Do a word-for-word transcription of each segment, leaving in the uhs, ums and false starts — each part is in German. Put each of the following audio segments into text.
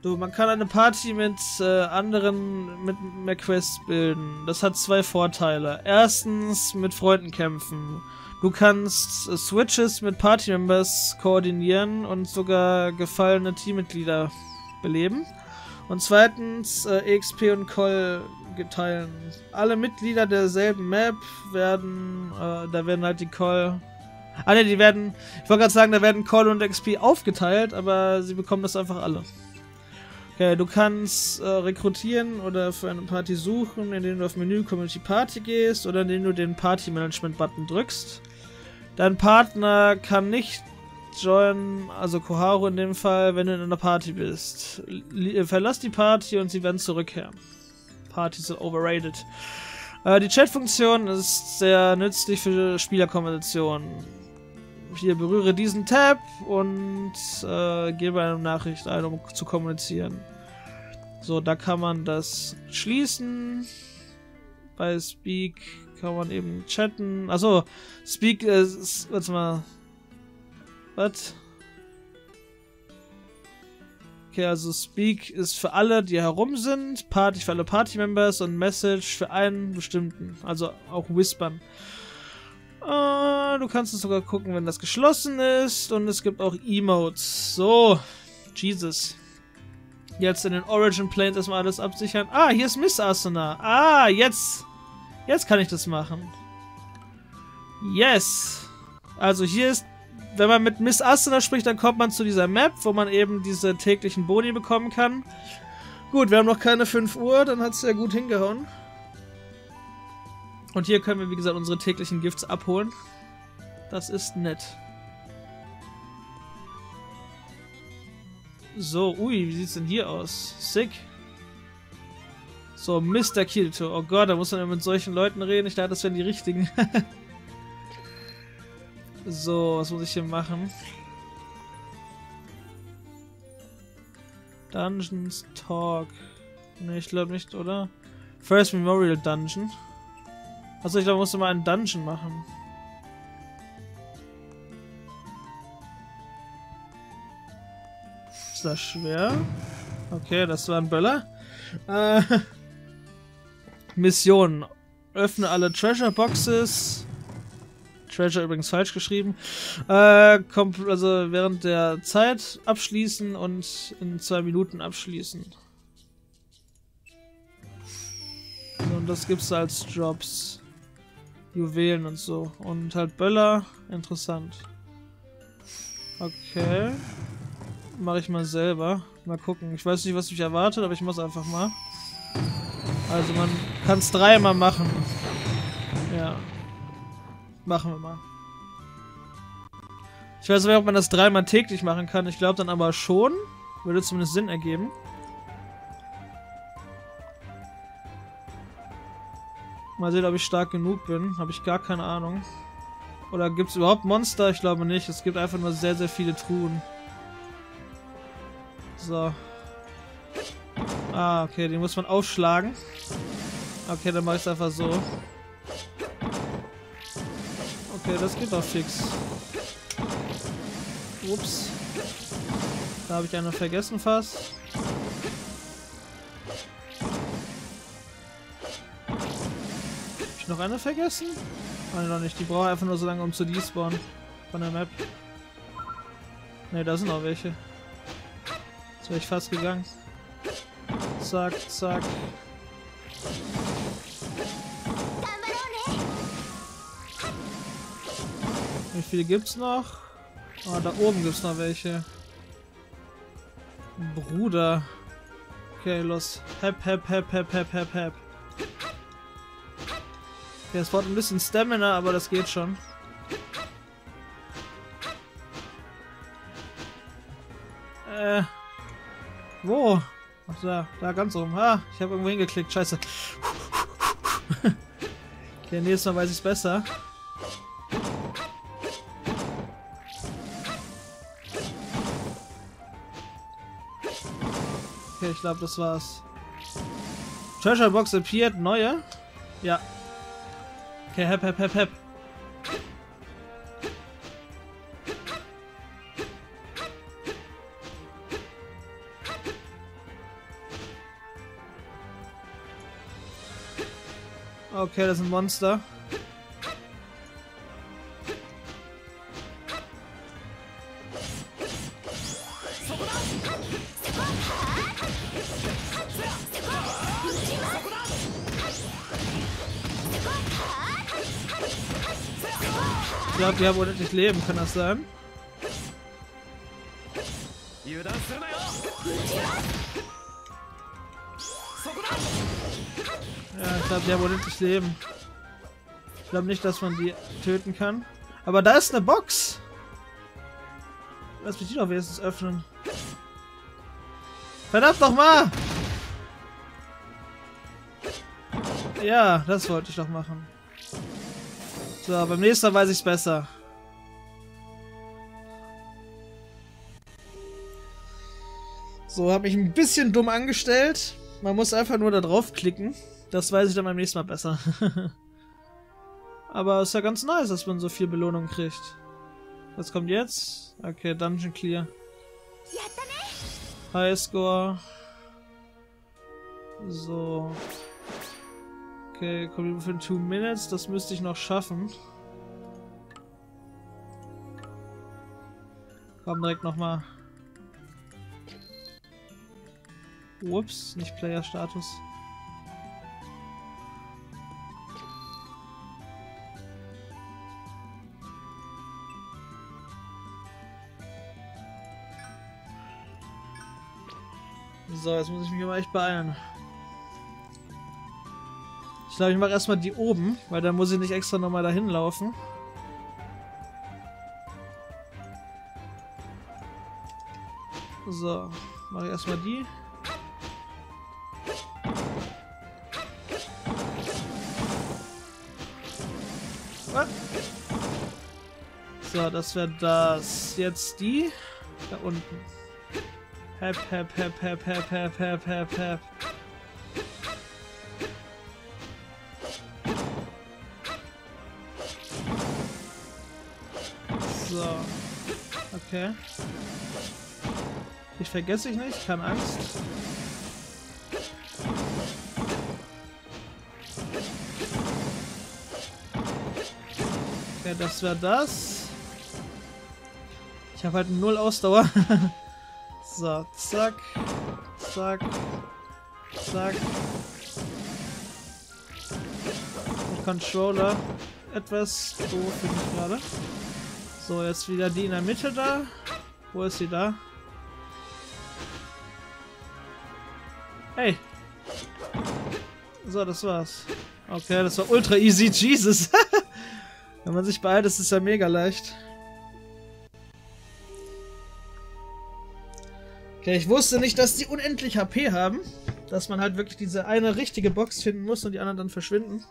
Du, man kann eine Party mit äh, anderen mit MacQuest bilden. Das hat zwei Vorteile. Erstens, mit Freunden kämpfen. Du kannst äh, Switches mit Party-Members koordinieren und sogar gefallene Teammitglieder beleben. Und zweitens, äh, E X P und Call geteilen. Alle Mitglieder derselben Map werden, äh, da werden halt die Call... Ah ne, die werden, ich wollte gerade sagen, da werden Call und X P aufgeteilt, aber sie bekommen das einfach alle. Okay, du kannst äh, rekrutieren oder für eine Party suchen, indem du auf Menü Community Party gehst oder indem du den Party Management Button drückst. Dein Partner kann nicht joinen, also Koharu in dem Fall, wenn du in einer Party bist. L verlass die Party und sie werden zurückkehren. Partys sind overrated. Äh, die Chat-Funktion ist sehr nützlich für Spielerkommunikation. Hier berühre diesen Tab und äh, gebe eine Nachricht ein, um zu kommunizieren. So, da kann man das schließen. Bei Speak kann man eben chatten. Achso, Speak ist... Warte mal. Was? Okay, also Speak ist für alle, die herum sind. Party für alle Party-Members und Message für einen bestimmten. Also auch Whispern. Uh, du kannst es sogar gucken, wenn das geschlossen ist. Und es gibt auch Emotes. So. Jesus. Jetzt in den Origin Planes erstmal alles absichern. Ah, hier ist Miss Asuna. Ah, jetzt. Jetzt kann ich das machen. Yes. Also hier ist, wenn man mit Miss Asuna spricht, dann kommt man zu dieser Map, wo man eben diese täglichen Boni bekommen kann. Gut, wir haben noch keine fünf Uhr, dann hat es ja gut hingehauen. Und hier können wir, wie gesagt, unsere täglichen Gifts abholen. Das ist nett. So, ui, wie sieht's denn hier aus? Sick. So, Mister Kirito. Oh Gott, da muss man ja mit solchen Leuten reden. Ich dachte, das wären die richtigen. So, was muss ich hier machen? Dungeons Talk. Ne, ich glaube nicht, oder? First Memorial Dungeon. Also ich glaube, man musste mal einen Dungeon machen. Ist das schwer? Okay, das war ein Böller. Äh, Mission. Öffne alle Treasure Boxes. Treasure übrigens falsch geschrieben. Äh, kommt also während der Zeit abschließen und in zwei Minuten abschließen. Und das gibt's als Jobs. Juwelen und so. Und halt Böller. Interessant. Okay. Mache ich mal selber. Mal gucken. Ich weiß nicht, was mich erwartet, aber ich muss einfach mal. Also man kann es dreimal machen. Ja. Machen wir mal. Ich weiß nicht, ob man das dreimal täglich machen kann. Ich glaube dann aber schon. Würde zumindest Sinn ergeben. Mal sehen, ob ich stark genug bin. Habe ich gar keine Ahnung. Oder gibt es überhaupt Monster? Ich glaube nicht. Es gibt einfach nur sehr, sehr viele Truhen. So. Ah, okay. Den muss man aufschlagen. Okay, dann mache ich es einfach so. Okay, das geht doch fix. Ups. Da habe ich eine vergessen fast. Noch eine vergessen? Nein, noch nicht. Die braucht einfach nur so lange, um zu despawnen. Von der Map. Ne, da sind noch welche. Jetzt wäre ich fast gegangen. Zack, zack. Wie viele gibt's noch? Ah, da oben gibt's noch welche. Bruder. Okay, los. Hep, hep, hep, hep, hep, hep, hep. Okay, es braucht ein bisschen Stamina, aber das geht schon. Äh. Wo? Ach, da, da ganz oben. Ah, ich habe irgendwo hingeklickt. Scheiße. Okay, nächstes Mal weiß ich es besser. Okay, ich glaube, das war's. Treasure Box appeared. Neue? Ja. Okay, hep, hep, hep, hep. Okay, das sind Monster. Ich glaube, die haben unendlich Leben, kann das sein? Ja, ich glaube, die haben unendlich Leben. Ich glaube nicht, dass man die töten kann. Aber da ist eine Box! Lass mich die doch wenigstens öffnen. Verdammt nochmal! Ja, das wollte ich doch machen. So, beim nächsten Mal weiß ich es besser. So, habe ich ein bisschen dumm angestellt. Man muss einfach nur da drauf klicken. Das weiß ich dann beim nächsten Mal besser. Aber ist ja ganz nice, dass man so viel Belohnung kriegt. Was kommt jetzt? Okay, Dungeon Clear. Highscore. So. Okay, kommt für two minutes. Das müsste ich noch schaffen. Komm direkt nochmal. Ups, nicht Player-Status. So, jetzt muss ich mich aber echt beeilen. Ich glaube, ich mache erstmal die oben, weil dann muss ich nicht extra nochmal dahin laufen. So, mache ich erstmal die. Was? So, das wäre das. Jetzt die. Da unten. Hep, hep, hep, hep, hep, hep, hep, hep, hep. So. Okay. Ich vergesse ich nicht, keine Angst. Okay, das wäre das. Ich habe halt null Ausdauer. So, zack, zack, zack. Der Controller etwas doof finde ich gerade. So, jetzt wieder die in der Mitte da. Wo ist sie da? Hey! So, das war's. Okay, das war ultra easy, Jesus. Wenn man sich beeilt, ist es ja mega leicht. Okay, ich wusste nicht, dass die unendlich H P haben. Dass man halt wirklich diese eine richtige Box finden muss und die anderen dann verschwinden.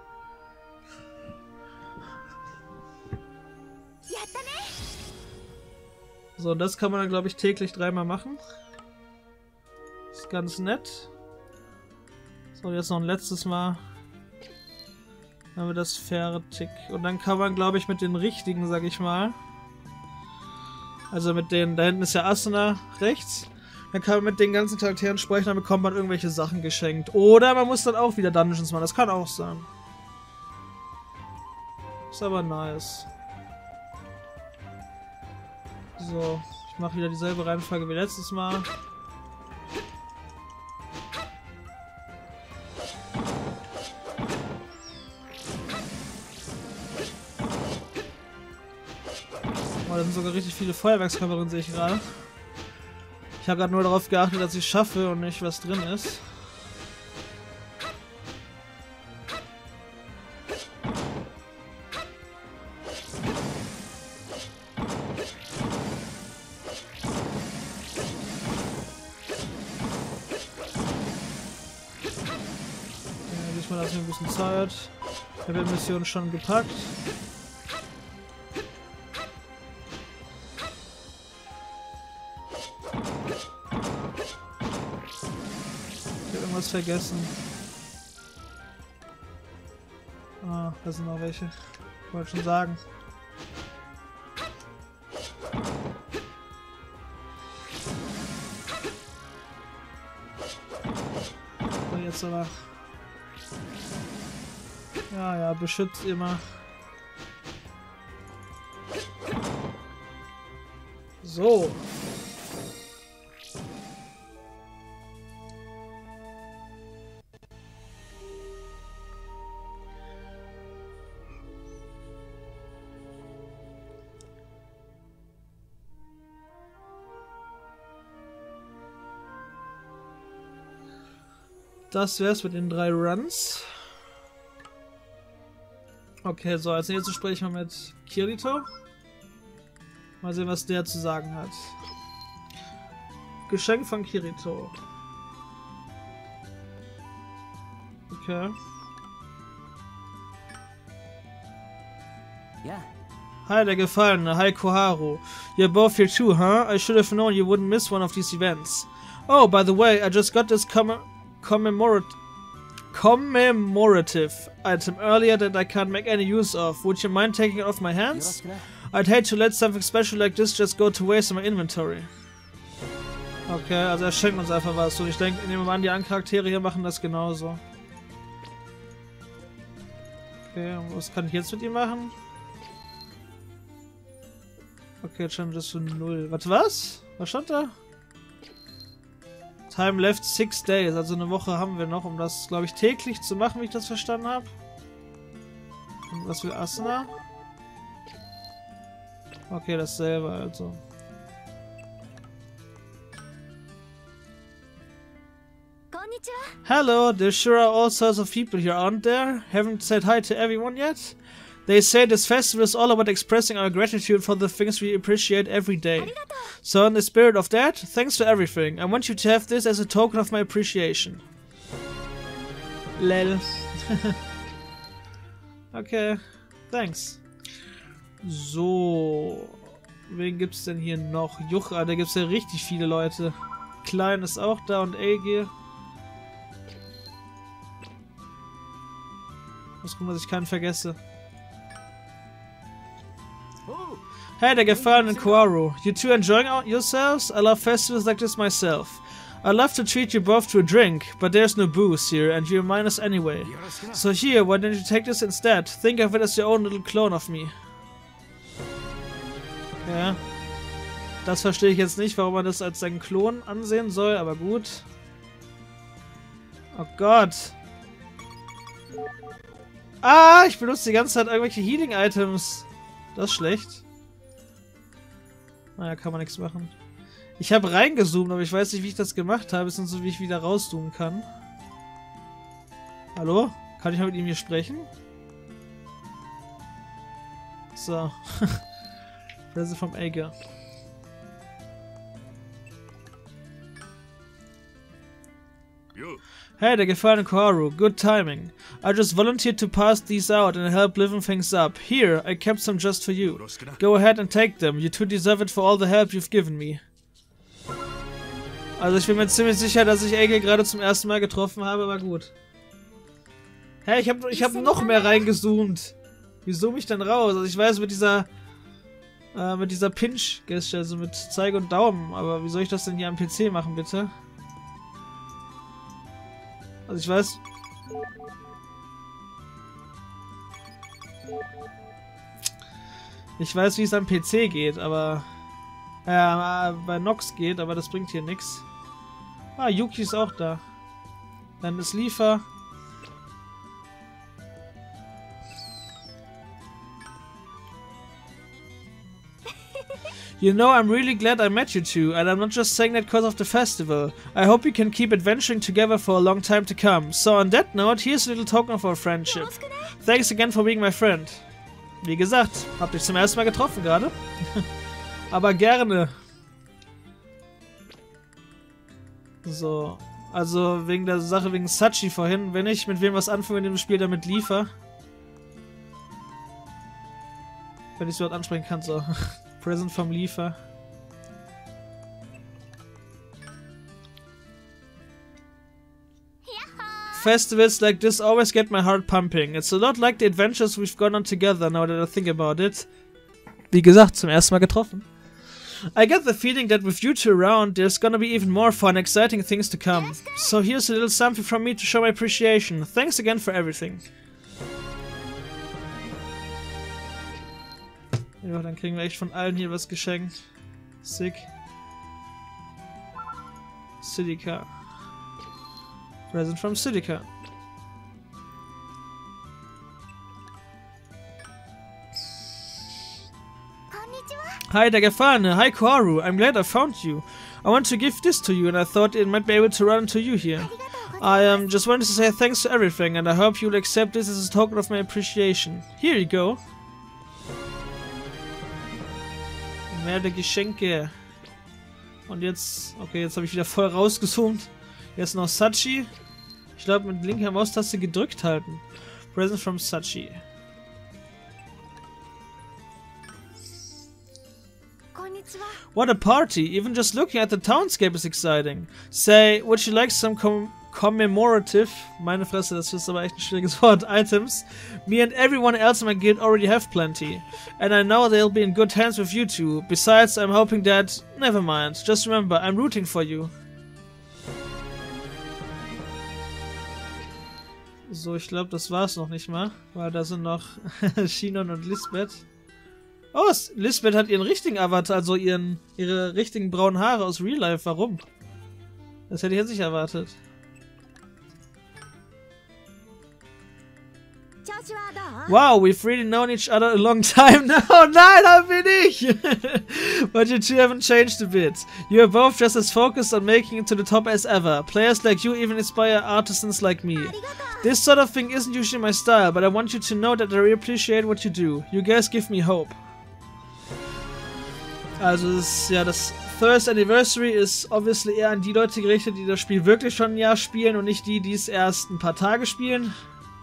So, das kann man dann, glaube ich, täglich dreimal machen. Ist ganz nett. So, jetzt noch ein letztes Mal. Dann haben wir das fertig. Und dann kann man, glaube ich, mit den richtigen, sag ich mal. Also mit den, da hinten ist ja Asuna rechts. Dann kann man mit den ganzen Charakteren sprechen, dann bekommt man irgendwelche Sachen geschenkt. Oder man muss dann auch wieder Dungeons machen, das kann auch sein. Ist aber nice. So, ich mache wieder dieselbe Reihenfolge wie letztes Mal. Oh, da sind sogar richtig viele Feuerwerkskörper drin, sehe ich gerade. Ich habe gerade nur darauf geachtet, dass ich es schaffe und nicht was drin ist. Ja, diesmal lasse ich mir ein bisschen Zeit. Ich habe die Mission schon gepackt. Vergessen. Ah, da sind noch welche. Ich wollte schon sagen. So, jetzt aber. Ja, ja, beschützt immer. So. Das wär's mit den drei Runs. Okay, so, als nächstes sprechen wir mit Kirito. Mal sehen, was der zu sagen hat. Geschenk von Kirito. Okay. Yeah. Hi, der Gefallene. Hi, Koharu. You're both here too, huh? I should have known you wouldn't miss one of these events. Oh, by the way, I just got this comm commemorate commemorative item earlier that I can't make any use of. Would you mind taking it off my hands? I'd hate to let something special like this just go to waste in my inventory. Okay, also er schenkt uns einfach was. Und ich denke, nehmen wir mal an, die anderen Charaktere hier machen das genauso. Okay, und was kann ich jetzt mit ihm machen? Okay, jetzt stand das für null. Warte, was? Was stand da? Time left six days. Also eine Woche haben wir noch, um das, glaube ich, täglich zu machen, wie ich das verstanden habe. Und was will Asuna? Okay, dasselbe also. Hello, there sure are all sorts of people here, aren't there? Haven't said hi to everyone yet? They say this festival is all about expressing our gratitude for the things we appreciate every day. So in the spirit of that, thanks for everything. I want you to have this as a token of my appreciation. Lel. Okay, thanks. So, wen gibt's denn hier noch? Jucha, da gibt's ja richtig viele Leute. Klein ist auch da und Eige. Muss gucken, dass ich keinen vergesse. Hey, der gefallene Koharu. You two enjoying yourselves? I love festivals like this myself. I'd love to treat you both to a drink, but there's no booze here, and you're minus anyway. So here, why don't you take this instead? Think of it as your own little clone of me. Ja. Das verstehe ich jetzt nicht, warum man das als seinen Klon ansehen soll, aber gut. Oh Gott. Ah, ich benutze die ganze Zeit irgendwelche Healing-Items. Das ist schlecht. Naja, kann man nichts machen. Ich habe reingezoomt, aber ich weiß nicht, wie ich das gemacht habe. Es ist so, wie ich wieder rauszoomen kann. Hallo? Kann ich mal mit ihm hier sprechen? So. Presse vom Eige. Hey, der gefallene Koharu. Good timing. I just volunteered to pass these out and help liven things up. Here, I kept some just for you. Go ahead and take them. You two deserve it for all the help you've given me. Also ich bin mir ziemlich sicher, dass ich Eige gerade zum ersten Mal getroffen habe, aber gut. Hä, hey, ich habe ich hab noch mehr reingezoomt. Wie zoome ich denn raus? Also ich weiß mit dieser äh, mit dieser Pinch-Gesture, also mit Zeige und Daumen, aber wie soll ich das denn hier am P C machen, bitte? Also ich weiß... Ich weiß, wie es am P C geht, aber... Äh, bei Nox geht, aber das bringt hier nichts. Ah, Yuki ist auch da. Dann ist Liefer. You know, I'm really glad I met you two, and I'm not just saying that because of the festival. I hope we can keep adventuring together for a long time to come. So on that note, here's a little token of our friendship. Thanks again for being my friend. Wie gesagt, hab dich zum ersten Mal getroffen gerade. Aber gerne. So, also wegen der Sache wegen Sachi vorhin, wenn ich mit wem was anfange in dem Spiel, damit Liefer. Wenn ich es überhaupt ansprechen kann, so. Present vom Liefer. Festivals like this always get my heart pumping. It's a lot like the adventures we've gone on together now that I think about it. Wie gesagt, zum ersten Mal getroffen. I get the feeling that with you two around, there's gonna be even more fun, exciting things to come. So here's a little something from me to show my appreciation. Thanks again for everything. Ja, dann kriegen wir echt von allen hier was geschenkt. Sick. Sidika. Present from Sidika. Hi, der Gefallene. Hi, Koharu. I'm glad I found you. I want to give this to you, and I thought it might be able to run to you here. I um, just wanted to say thanks to everything, and I hope you'll accept this as a token of my appreciation. Here you go. Mehr der Geschenke. Und jetzt... Okay, jetzt habe ich wieder voll rausgezoomt. Jetzt noch Sachi. Ich glaube, mit linker Maustaste gedrückt halten. Present from Sachi. What a party! Even just looking at the townscape is exciting. Say, would you like some com commemorative, meine Fresse, das ist aber echt ein schwieriges Wort, items? Me and everyone else in my guild already have plenty. And I know they'll be in good hands with you two. Besides, I'm hoping that... Never mind. Just remember, I'm rooting for you. So, ich glaube, das war's noch nicht mal. Weil da sind noch Shinon und Lisbeth. Oh, Lisbeth hat ihren richtigen Avatar, also ihren, ihre richtigen braunen Haare aus Real Life. Warum? Das hätte ich jetzt nicht erwartet. Wow, we've really known each other a long time now. Oh nein, hab ich nicht! But you two haven't changed a bit. You are both just as focused on making it to the top as ever. Players like you even inspire artisans like me. This sort of thing isn't usually my style, but I want you to know that I really appreciate what you do. You guys give me hope. Also das, ja, das First Anniversary ist obviously eher an die Leute gerichtet, die das Spiel wirklich schon ein Jahr spielen und nicht die, die es erst ein paar Tage spielen.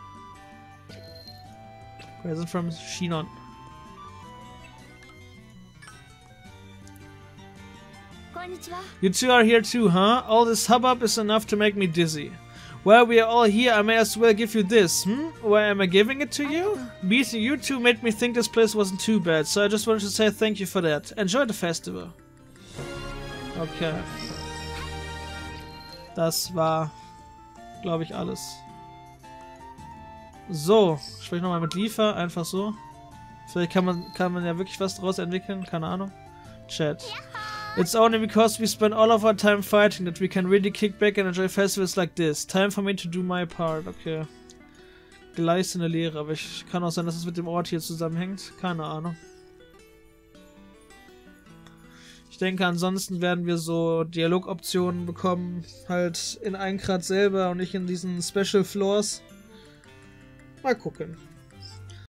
Present from Shinon. You two are here too, huh? All this hubbub is enough to make me dizzy. Well, we are all here, I may as well give you this, hmm? Why am I giving it to you? Meeting you two made me think this place wasn't too bad, so I just wanted to say thank you for that. Enjoy the festival. Okay. Das war, glaube ich, alles. So, sprich nochmal mit Liefer, einfach so. Vielleicht kann man, kann man ja wirklich was daraus entwickeln, keine Ahnung. Chat. It's only because we spend all of our time fighting that we can really kick back and enjoy festivals like this. Time for me to do my part. Okay. Gleißende Lehre, aber ich kann auch sein, dass es mit dem Ort hier zusammenhängt. Keine Ahnung. Ich denke, ansonsten werden wir so Dialogoptionen bekommen, halt in Aincrad selber und nicht in diesen Special Floors. Mal gucken.